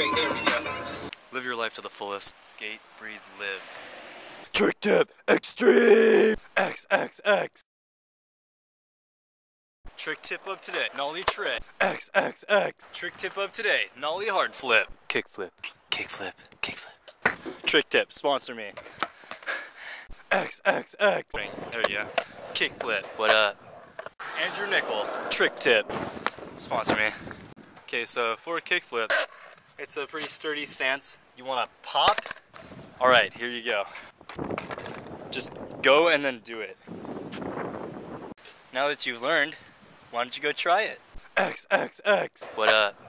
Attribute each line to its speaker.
Speaker 1: Okay, there we go.
Speaker 2: Live your life to the fullest. Skate, breathe, live.
Speaker 3: Trick tip extreme. XXX.
Speaker 2: Trick tip of today, nollie trick.
Speaker 3: XXX.
Speaker 2: Trick tip of today, nollie hard flip.
Speaker 3: Kick flip.
Speaker 2: Kick flip, kick flip. Trick tip, sponsor me.
Speaker 3: XXX.
Speaker 2: There you go. Kick flip, what up? Andrew Nickel, trick tip, sponsor me. Okay, so for a kick flip, it's a pretty sturdy stance. You wanna pop? All right, here you go. Just go and then do it. Now that you've learned, why don't you go try it?
Speaker 3: XXX.
Speaker 2: What up?